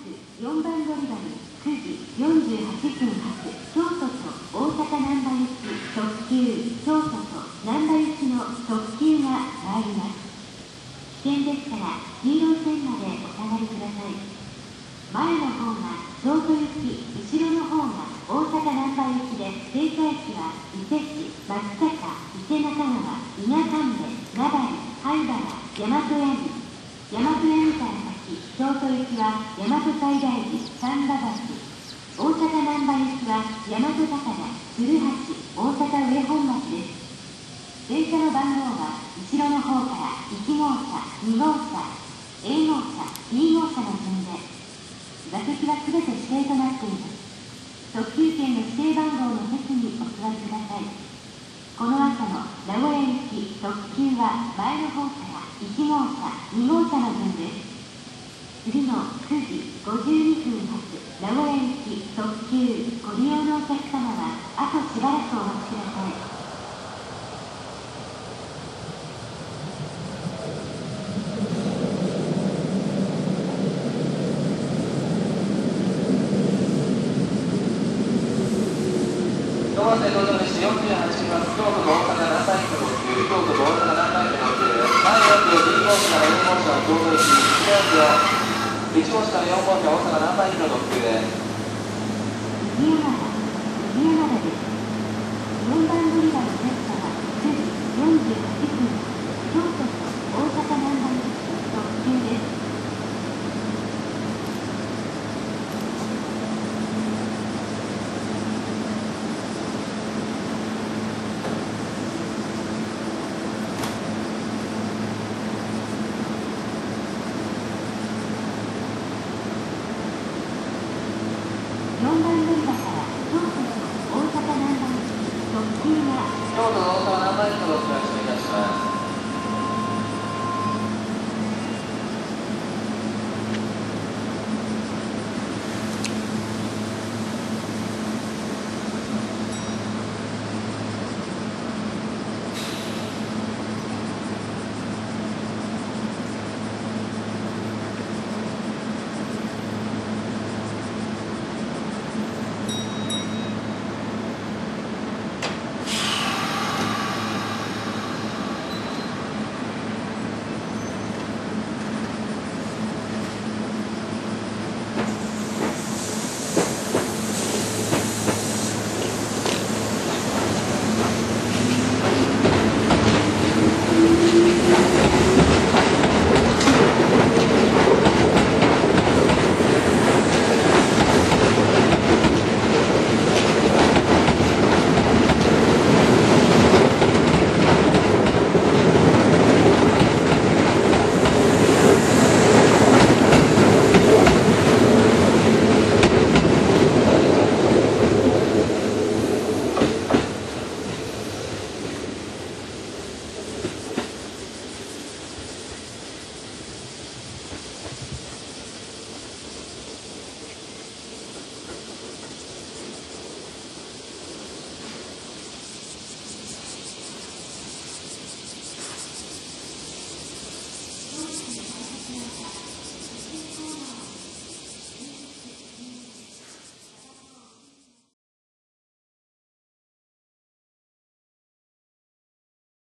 4番乗り場に9時48分発京都と大阪難波行き特急京都と難波行きの特急が参ります。危険ですから黄色い線までお下がりください。前の方が京都行き、後ろの方が大阪難波行きで、停車駅は伊勢市、松阪、伊勢中川、伊賀神戸、名張、灰原、大和八木。大和八木から先、京都行きは大和西大寺、神田橋。大阪難波行きは大和高田、鶴橋、大阪上本町です。電車の番号は後ろの方から1号車、2号車、A 号車、B 号車の順で、座席はすべて指定となっています。特急券の指定番号の席にお座りください。この朝の名古屋行き特急は前の方から1号車、2号車の順です。次の9時52分発名古屋行き特急ご利用のお客様はあとしばらくお待ちください。 東和線到着です。48番、京都と大阪難波行きの特急、京都と大阪難波行きの特急です。前の駅を B 号車から A 号車の京都行き、後ろ駅を1号車から4号車大阪難波行きの特急です。 右山田です。4番乗り場の列車は9時48分、京都と大阪難波行き特急です。4番乗り場から京都と大阪難波行き特急が京都と大阪難波行きの特急をお願いします。